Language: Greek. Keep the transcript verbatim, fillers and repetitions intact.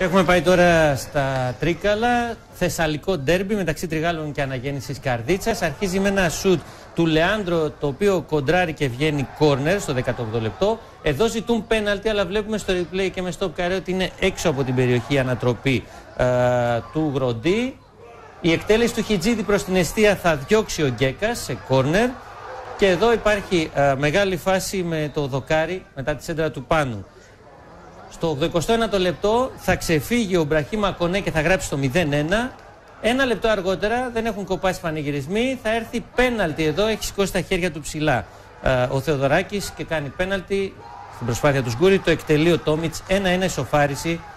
Έχουμε πάει τώρα στα Τρίκαλα. Θεσσαλικό ντέρμπι μεταξύ Τριγάλων και Αναγέννησης Καρδίτσας. Αρχίζει με ένα σουτ του Λεάνδρο, το οποίο κοντράρει και βγαίνει κόρνερ στο δεκαοκτώ λεπτό. Εδώ ζητούν πέναλτι, αλλά βλέπουμε στο replay και με στο καρέ ότι είναι έξω από την περιοχή ανατροπή ε, του Γροντή. Η εκτέλεση του Χιτζίδη προς την εστία θα διώξει ο Γκέκας σε κόρνερ. Και εδώ υπάρχει ε, μεγάλη φάση με το δοκάρι μετά τη σέντρα του Πάνου. Στο ογδοηκοστό ένατο λεπτό θα ξεφύγει ο Μπραχίμα Κονέ και θα γράψει το μηδέν ένα. Ένα λεπτό αργότερα, δεν έχουν κοπάσει πανηγυρισμοί, θα έρθει πέναλτι εδώ, έχει σηκώσει τα χέρια του ψηλά ε, ο Θεοδωράκης και κάνει πέναλτι στην προσπάθεια του Σγκούρη. Το εκτελεί ο Τόμιτς, ένα ένα ισοφάριση